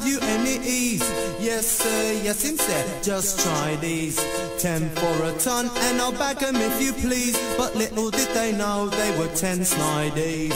have you any ease? Yes sir, yes him said, just try these. 10 for a ton and I'll bag 'em if you please. But little did they know they were 10 snideys.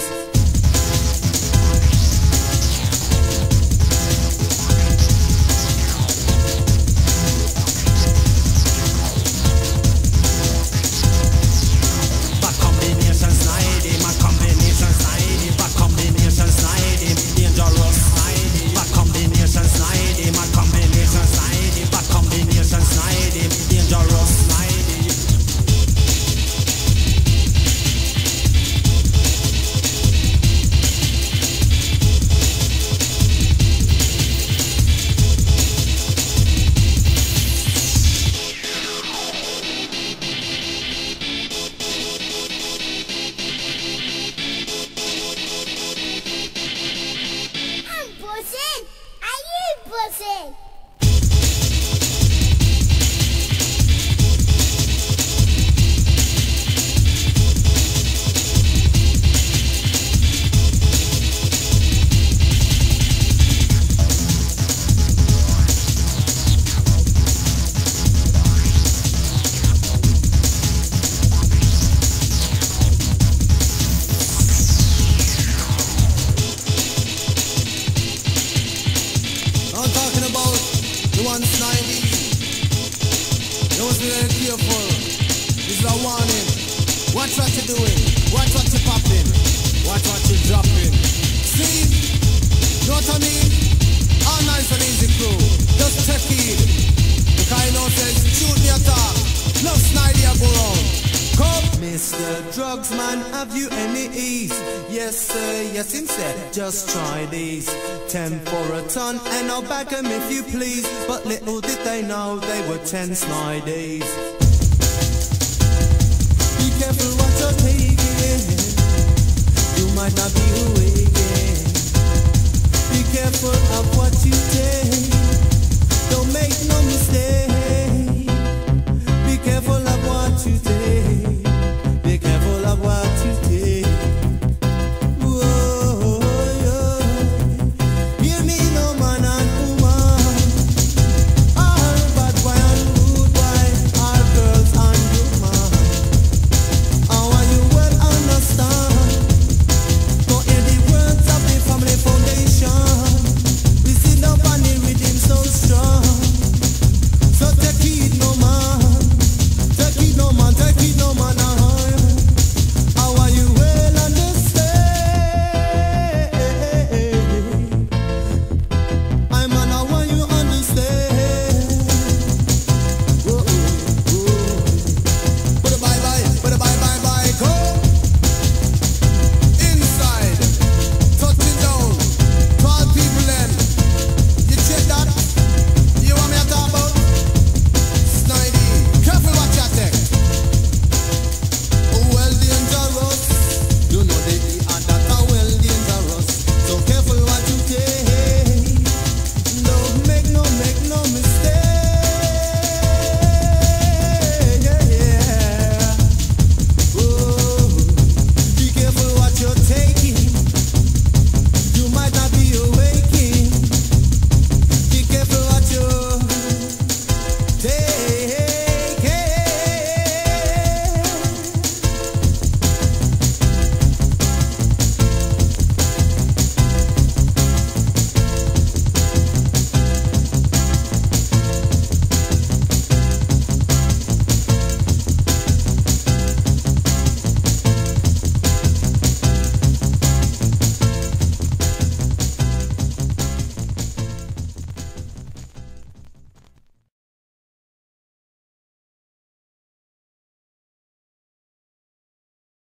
Watch what you're doing, watch what you're popping, watch what you're dropping. See, know what I mean? All nice and easy crew, just take heed. Because you know says, shoot me a talk, no snidey a go round. Come! Mr. Drugsman, have you any ease? Yes sir, yes him said, just try these. 10 for a ton and I'll bag 'em if you please. But little did they know they were 10 snideys. Be careful what